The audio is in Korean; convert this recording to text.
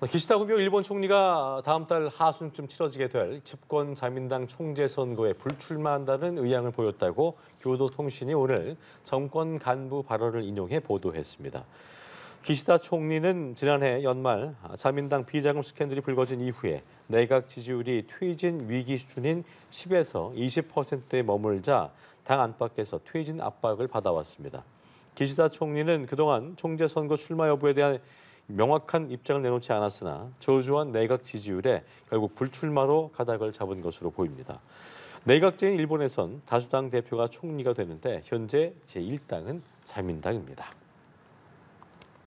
기시다 후미오 일본 총리가 다음 달 하순쯤 치러지게 될 집권 자민당 총재 선거에 불출마한다는 의향을 보였다고 교도통신이 오늘 정권 간부 발언을 인용해 보도했습니다. 기시다 총리는 지난해 연말 자민당 비자금 스캔들이 불거진 이후에 내각 지지율이 퇴진 위기 수준인 10에서 20%에 머물자 당 안팎에서 퇴진 압박을 받아왔습니다. 기시다 총리는 그동안 총재 선거 출마 여부에 대한 명확한 입장을 내놓지 않았으나 저조한 내각 지지율에 결국 불출마로 가닥을 잡은 것으로 보입니다. 내각제인 일본에선 다수당 대표가 총리가 되는데 현재 제1당은 자민당입니다.